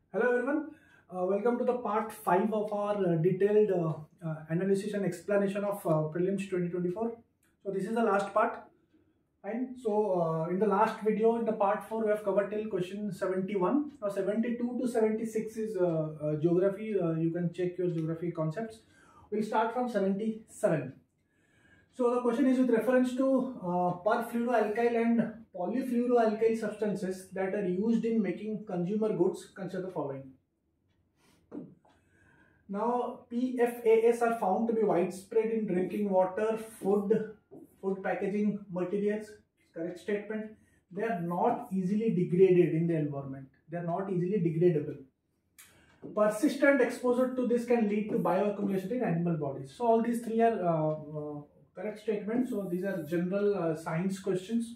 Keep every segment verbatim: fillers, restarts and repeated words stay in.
Hello everyone, uh, welcome to the part five of our uh, detailed uh, uh, analysis and explanation of uh, prelims twenty twenty-four. So this is the last part. Fine. So uh, in the last video, in the part four, we have covered till question seventy-one. Now seventy-two to seventy-six is uh, uh, geography. Uh, you can check your geography concepts. We'll start from seventy-seven. So the question is with reference to uh, perfluoroalkyl and polyfluoroalkyl substances that are used in making consumer goods. Consider the following. Now, P F A S are found to be widespread in drinking water, food, food packaging materials. Correct statement. They are not easily degraded in the environment. They are not easily degradable. Persistent exposure to this can lead to bioaccumulation in animal bodies. So all these three are uh, uh, correct statements. So these are general uh, science questions.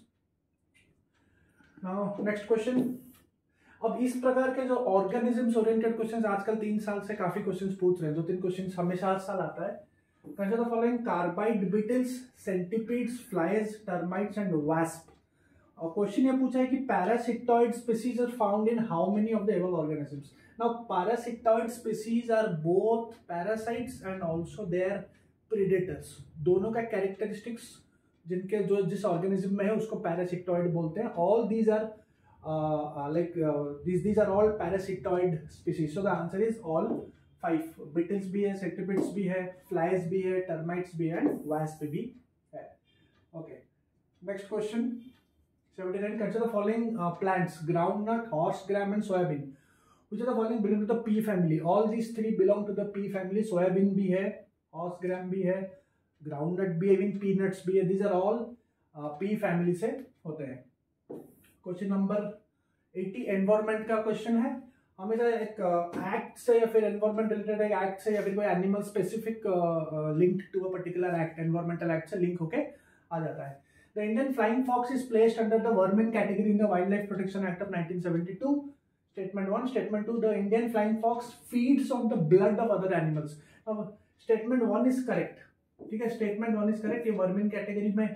Now next question. अब इस प्रकार के जो organisms oriented questions आजकल तीन साल से काफी क्वेश्चंस पूछ रहे हैं. दो तीन क्वेश्चंस हमेशा हर साल आता है. Consider the following: carabid beetles, centipedes, flies, termites and wasp. और क्वेश्चन ये पूछा है कि parasitoid species are found in how many of the above organisms. Now parasitoid species are both parasites and also their predators. दोनों का characteristics जिनके जो जिस ऑर्गेनिज्म में है उसको पैरासिटॉइड बोलते हैं. All these are Uh, uh, like uh, these these are all parasitoid species. So the answer is all five. Beetles भी है, centipedes भी है, flies भी है, termites भी है, and wasp भी है. Okay. Next question. seventy-nine. Consider the following uh, plants: groundnut, horse gram, and soybean. Which of the following belong to the pea family? All these three belong to the pea family. Soybean भी है, horse gram भी है, groundnut भी है, even peanuts भी है. These are all uh, pea family से होते हैं. क्वेश्चन नंबर अस्सी एनवायरमेंट का क्वेश्चन है. हमेशा एक एक्ट से या फिर एनवायरमेंट रिलेटेड एक एक्ट से या फिर कोई animal specific linked to a particular act, environmental act से लिंक होके आ जाता है. The Indian flying fox is placed under the vermin category in the wildlife protection act of nineteen seventy two. Statement one. Statement two: the Indian flying fox feeds on the blood of other animals. Statement one is correct. ठीक है, statement one is correct. ये vermin category में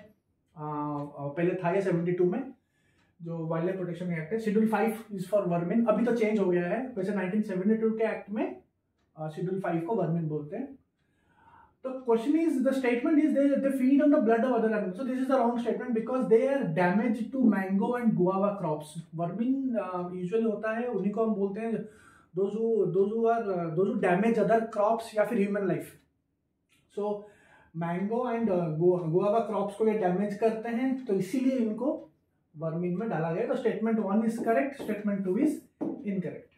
uh, पहले था ये seventy two में जो wildlife protection act है. Schedule five is for vermin. अभी तो चेंज हो गया है. वैसे नाइनटीन सेवेंटी टू के एक्ट में शेड्यूल फाइव को वर्मिन बोलते हैं. तो question is the statement is they they feed on the blood of other animals. So this is the wrong statement because they are damage to mango and guava crops. Vermin usually होता है, उन्हीं को हम बोलते हैं those who those who are those who damage other crops या फिर human life. So mango and guava crops को ये डैमेज करते हैं, तो इसीलिए इनको वर्मिन में डाला गया. तो statement one is correct, statement two is incorrect.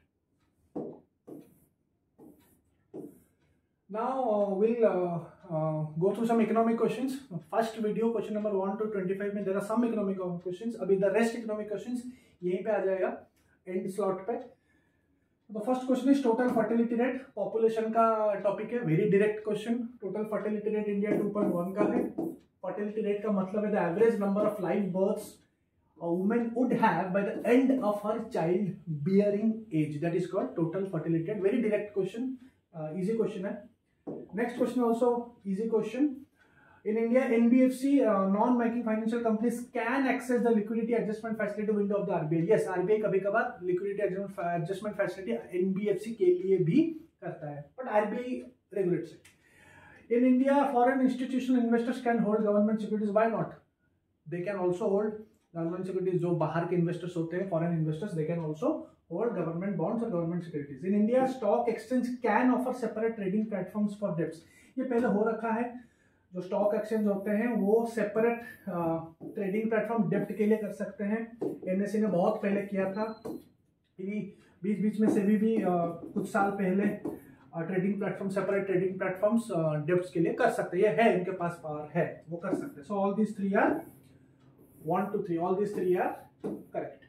Now will go through some economic questions. First video question number one to twenty five में there are some economic questions. अभी द रेस्ट इकोनॉमिक क्वेश्चंस यहीं पे आ जाएगा end slot पे. The first question is total fertility rate. Population का topic है, very direct question. Total fertility rate India two point one का है. फर्टिलिटी रेट का मतलब है the average number of live births a woman would have by the end of her child bearing age. That is called total fertility rate. Very direct question, uh, easy question hai. Next question also easy question. In India, N B F C uh, non-banking financial companies can access the liquidity adjustment facility window of the R B I. Yes, R B I कभी कभार liquidity adjustment facility N B F C के लिए भी करता है, but R B I regulates it. In India, foreign institutional investors can hold government securities. Why not? They can also hold government securities. जो बाहर के इन्वेस्टर्स होते हैं, foreign investors, they can also hold government bonds और government securities. In India, stock exchange can offer separate trading platforms for debts. ये पहले हो रखा है. जो स्टॉक एक्सचेंज होते हैं वो सेपरेट ट्रेडिंग प्लेटफॉर्म डेब्ट के लिए कर सकते हैं. एनएसई ने बहुत पहले किया था. बीच बीच में से भी, भी uh, कुछ साल पहले trading platform, separate trading platforms debts के लिए कर सकते हैं. ये है, इनके पास पावर है, वो कर सकते हैं. So all these three are one, two, three. All these three are correct.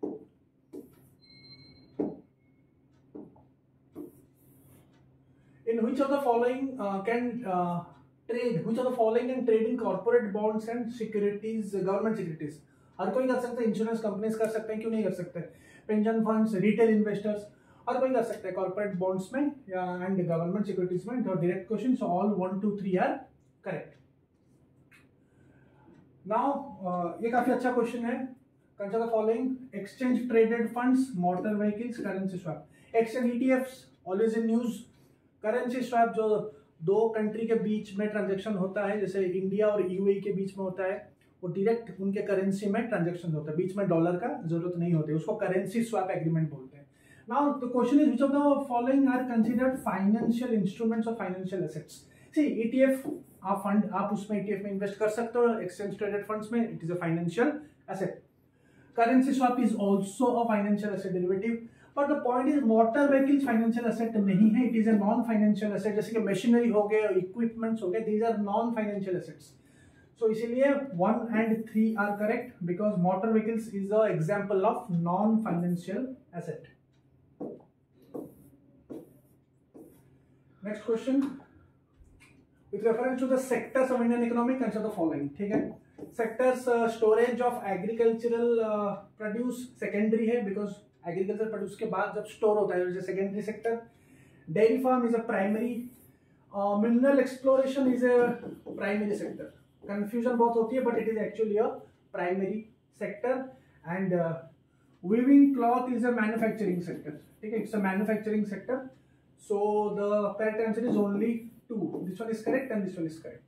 In which of the following uh, can uh, trade? Which of the following can trade in corporate bonds and securities, uh, government securities? हर कोई कर सकता है. Insurance companies कर सकते हैं, क्यों नहीं कर सकते? पेंशन फंड्स, रिटेल इन्वेस्टर्स, हर कोई कर सकते हैं कॉर्पोरेट बॉन्ड्स में एंड गवर्नमेंट सिक्योरिटीज में. तो direct question. So all one two three are correct. Now ये काफी अच्छा क्वेश्चन है. Consider the following: exchange traded funds, motor vehicles, currency swap. Exchange E T Fs always in news. Currency swap जो दो country के बीच में transaction होता है, जैसे इंडिया और यूएई के बीच में होता है, वो डायरेक्ट उनके करेंसी में ट्रांजेक्शन होता है, बीच में डॉलर का जरूरत नहीं होती, उसको करेंसी स्वैप एग्रीमेंट बोलते हैं. Now the question is which of the following are considered financial instruments और फाइनेंशियल एसेट्स. सी ईटीएफ आप फंड आप उसमें ईटीएफ में इन्वेस्ट कर सकते हो, एक्सचेंज ट्रेडेड फंड्स में, it is a financial asset. Currency swap is also a financial asset derivative. But the point is motor vehicles financial asset नहीं है, it is a non financial asset. जैसे कि machinery हो गए, equipments हो गए, these are non financial assets. So इसीलिए one and three are correct because motor vehicles is a example of non financial asset. Next question, with reference to the sectors of Indian economy, consider the following. ठीक है, sectors uh, storage of agricultural uh, produce secondary है because agricultural produce के बाद जब store होता है जैसे secondary sector. Dairy farm is a primary. uh, mineral exploration is a primary sector. Confusion बहुत होती है but it is actually a primary sector. And uh, weaving cloth is a manufacturing sector. ठीक है, it's a manufacturing sector. So the correct answer is only two. This one is correct and this one is correct.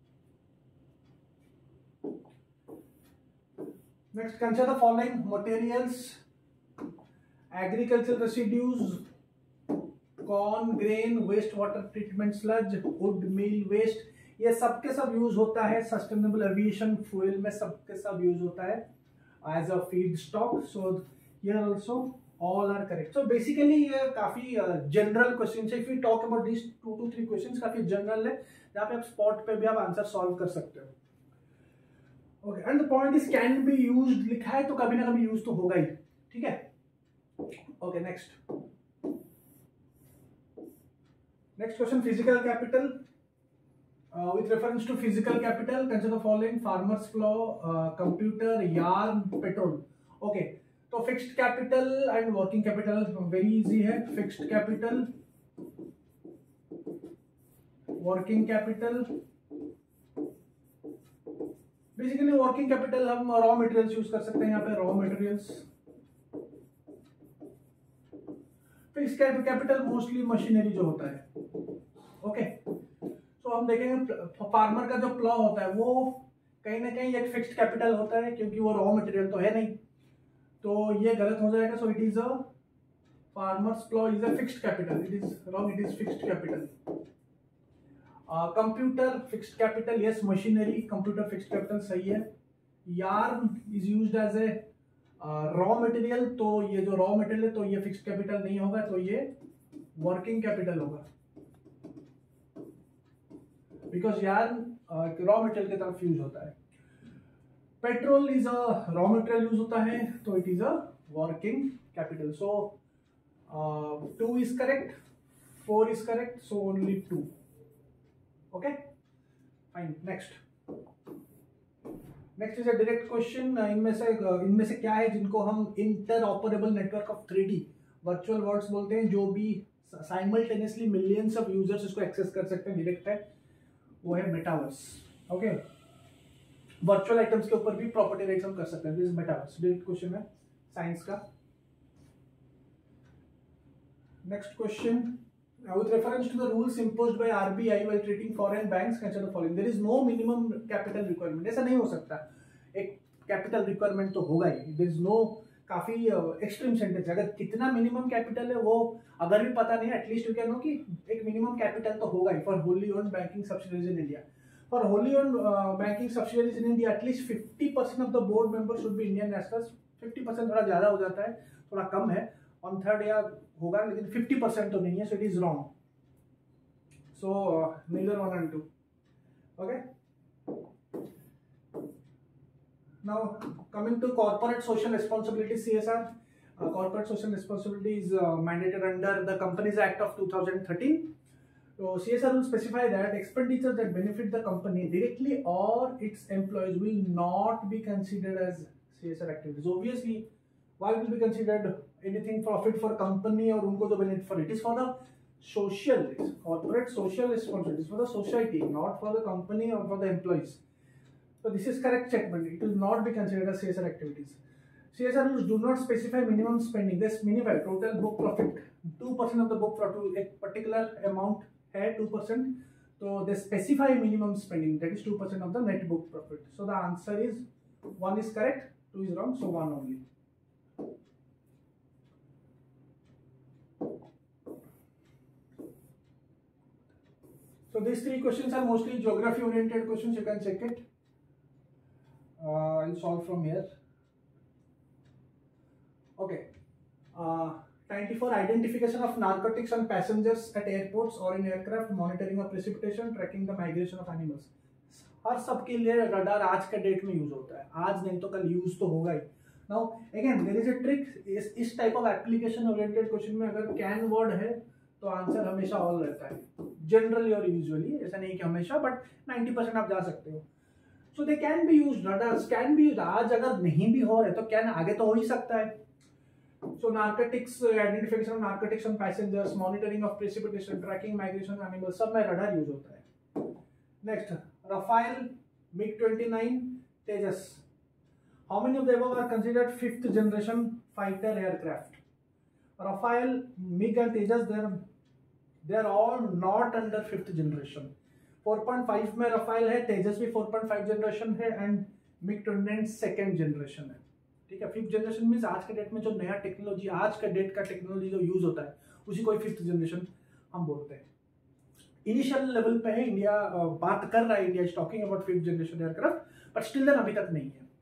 Next, consider the following materials: agricultural residues, corn, grain, waste water treatment sludge, wood meal waste. ये सब के सब use होता है sustainable aviation fuel में, सब के सब यूज होता है as a feedstock. So here also all are correct. So basically ये काफी जनरल क्वेश्चन है. If we talk about these two to three questions, काफी जनरल है, जहाँ पे आप स्पॉट पे भी आप आंसर सॉल्व कर सकते हो. Okay, and the point is can be used लिखा है तो कभी ना कभी यूज तो होगा ही. ठीक है. Okay, next. Next question, physical capital. Uh, with reference to physical capital, consider the following: farmers plow, uh, computer, yarn, petrol. Okay. तो fixed capital and working capital very easy है. Fixed capital, working capital. Basically working capital हम raw materials use कर सकते हैं, यहाँ पे raw materials. Fixed capital mostly machinery जो होता है. ओके, तो हम देखेंगे फार्मर का जो प्लॉ होता है वो कहीं ना कहीं एक फिक्स्ड कैपिटल होता है क्योंकि वो रॉ मटेरियल तो है नहीं, तो ये गलत हो जाएगा. So it is a farmers plough is a fixed capital. It is wrong, it is fixed capital. Computer fixed capital, yes. Machinery computer fixed capital, सही है. Yarn is used as a raw material, तो ये जो raw material है तो ये fixed capital नहीं होगा, तो ये वर्किंग कैपिटल होगा बिकॉज यार्न रॉ मटेरियल की तरफ यूज होता है. Petrol is a raw material use होता है, तो it is a working capital. So two is correct, four is correct, so only two. Okay, fine. Next next is a direct question. इनमें से इनमें से क्या है जिनको हम interoperable network of three D virtual worlds बोलते हैं, जो भी साइमल्टेनियसली मिलियंस ऑफ यूजर्स इसको एक्सेस कर सकते हैं, डायरेक्ट है, वो है मेटावर्स. ओके, वर्चुअल आइटम्स के ऊपर भी प्रॉपर्टी राइट्स हम कर सकते हैं. This is metaverse. Direct question है साइंस का. Next question, with reference to the rules imposed by R B I while treating foreign banks, consider the following. There is no minimum capital requirement. ऐसा नहीं हो सकता, एक capital requirement तो होगा ही. there is no, काफी एक्सट्रीम सेंटेंस. अगर कितना मिनिमम कैपिटल है वो अगर भी पता नहीं है, एटलीस्ट यू कैन नो कि एक मिनिमम कैपिटल तो होगा ही for wholly owned banking subsidiaries in India. For wholly owned uh, banking subsidiaries in India, at least fifty percent of the board members should be Indian nationals. fifty percent थोड़ा ज़्यादा हो जाता है, थोड़ा कम है, वन थर्ड या होगा, लेकिन fifty percent तो नहीं है, so it is wrong. So uh, neither one and two. Okay. Now coming to corporate social responsibility, C S R. Uh, corporate social responsibility is uh, mandated under the Companies Act of two thousand thirteen. So C S R will specify that expenditures that benefit the company directly or its employees will not be considered as C S R activities. Obviously, why will be considered anything profit for company or unko jo benefit for it is for the social, corporate social responsibility, for the society, not for the company or for the employees. So this is correct statement. It will not be considered as C S R activities. C S R rules do not specify minimum spending. They specify total book profit two percent of the book profit, एक particular amount है two percent, so they specify minimum spending, that is two percent of the net book profit. So the answer is one is correct, two is wrong, so one only. So these three questions are mostly geography oriented questions, you can check it. uh, I'll solve from here. Okay. uh, ninety-four, identification of narcotics on passengers at airports or in aircraft, monitoring of precipitation, tracking the migration of animals. हर सबके लिए radar आज के date में use होता है, आज नहीं तो कल यूज तो होगा ही. Now again there is a trick, इस इस type of application oriented question में अगर कैन वर्ड है तो आंसर हमेशा ऑल रहता है, जनरली और यूजुअली, ऐसा नहीं कि हमेशा, बट नाइंटी परसेंट आप जा सकते हो. So they can be used, radars can be used. आज अगर नहीं भी हो रहे तो कैन आगे तो हो ही सकता है. So narcotics, uh, identification of narcotics on passengers, monitoring of precipitation, tracking migration animals, सब में रडार यूज होता है. Next, Rafale, MiG twenty-nine, Tejas. How many of the above are considered fifth generation fighter aircraft? Rafale, MiG and Tejas, they are they are all not under fifth generation. four point five में Rafale है, Tejas भी four point five generation है, and MiG twenty-nine second generation है. ठीक है, fifth generation means आज के date में जो नया टेक्नोलॉजी, आज का डेट का टेक्नोलॉजी जो यूज होता है उसी को फिफ्थ जनरेशन हम बोलते हैं. इनिशियल लेवल पे है, इंडिया बात कर रहा है, India is talking about fifth generation aircraft, but still then अभी तक नहीं है.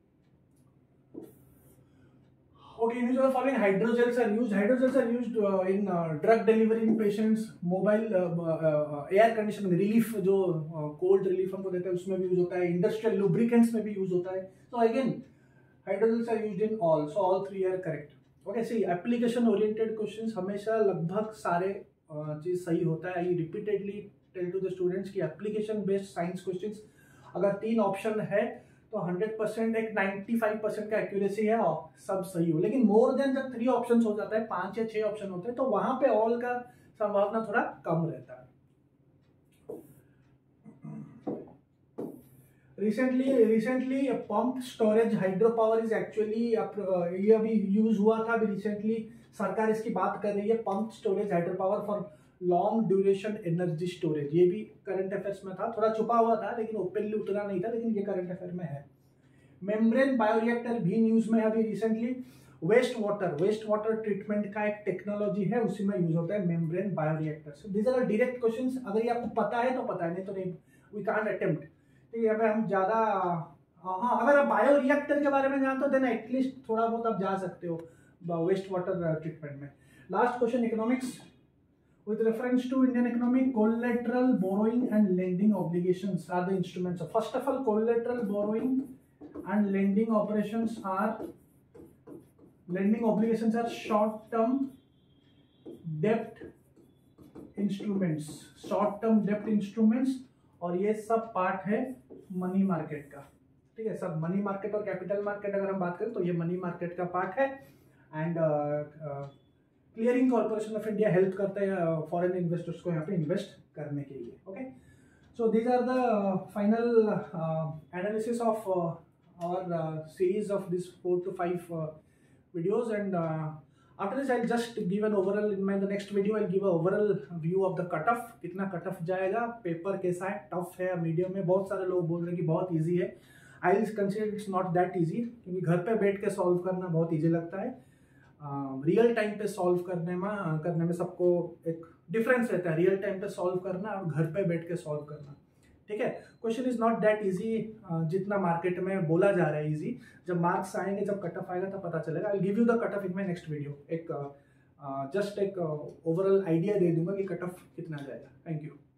Okay, in the following hydrogels are used. Hydrogels are used in drug delivery in patients, mobile air conditioning relief, जो कोल्ड रिलीफ हमको देता है उसमें भी यूज होता है, इंडस्ट्रियल लुब्रिकेंट्स में भी यूज होता है. तो again hydrogels are used in all, so all three are correct. Okay, see application oriented questions हमेशा लगभग सारे चीज uh, सही होता है. I repeatedly tell to the students कि एप्लीकेशन बेस्ड साइंस क्वेश्चंस अगर तीन ऑप्शन है तो हंड्रेड परसेंट एक नाइंटी फाइव परसेंट का एक्यूरेसी है और सब सही हो. लेकिन मोर देन जब थ्री ऑप्शंस हो जाता है, पांच या छह ऑप्शन होते हैं, तो वहां पे ऑल का संभावना थोड़ा कम रहता है. Recently recently pump storage hydro power is actually, ये अभी यूज हुआ था अभी रिसेंटली, सरकार इसकी बात कर रही है, pump storage hydro power for long duration energy storage. ये भी करंट अफेयर्स में था, थोड़ा छुपा हुआ था लेकिन ओपनली उतना नहीं था, लेकिन ये करंट अफेयर में है. मेम्ब्रेन बायोरिएक्टर भी न्यूज में अभी recently. Waste water, waste water treatment का एक टेक्नोलॉजी है, उसी में यूज होता है membrane bioreactor. This are direct questions, अगर ये आपको पता है तो पता है, नहीं तो नहीं, वी कांट अटेम्प्ट. ठीक है, हम ज्यादा, हाँ, अगर आप बायो रिएक्टर के बारे में जानते हो देन एटलीस्ट थोड़ा बहुत आप जा सकते हो वेस्ट वाटर ट्रीटमेंट में. Last question, economics. With reference to Indian economy, collateral borrowing and lending obligations are the instruments. First of all, collateral borrowing and lending operations are lending obligations are short term dept instruments, short term dept instruments, और ये सब part है money market का. ठीक है, सब money market और capital market अगर हम बात करें तो ये मनी मार्केट का पार्ट है. And clearing corporation of India help करता है फॉरेन इन्वेस्टर्स को यहाँ पे इन्वेस्ट करने के लिए. Okay, so these are the final analysis of our series of this four to five videos. And after this I'll just give an overall, in my the next video I'll give a overall view of the cutoff, कितना cutoff जाएगा, paper कैसा है, tough है, medium में. बहुत सारे लोग बोल रहे हैं कि बहुत इजी है. I will consider it's not that easy, क्योंकि घर पे बैठ के सॉल्व करना बहुत इजी लगता है, रियल टाइम पे सॉल्व करने में करने में सबको एक डिफरेंस रहता है, रियल टाइम पे सॉल्व करना और घर पे बैठ के सॉल्व करना. ठीक है, question is not that easy जितना मार्केट में बोला जा रहा है इजी. जब मार्क्स आएंगे, जब कट ऑफ आएगा तब पता चलेगा. I will give you the cut off in my next video. एक जस्ट uh, uh, एक ओवरऑल uh, आइडिया दे दूंगा कि कट ऑफ कितना जाएगा. Thank you.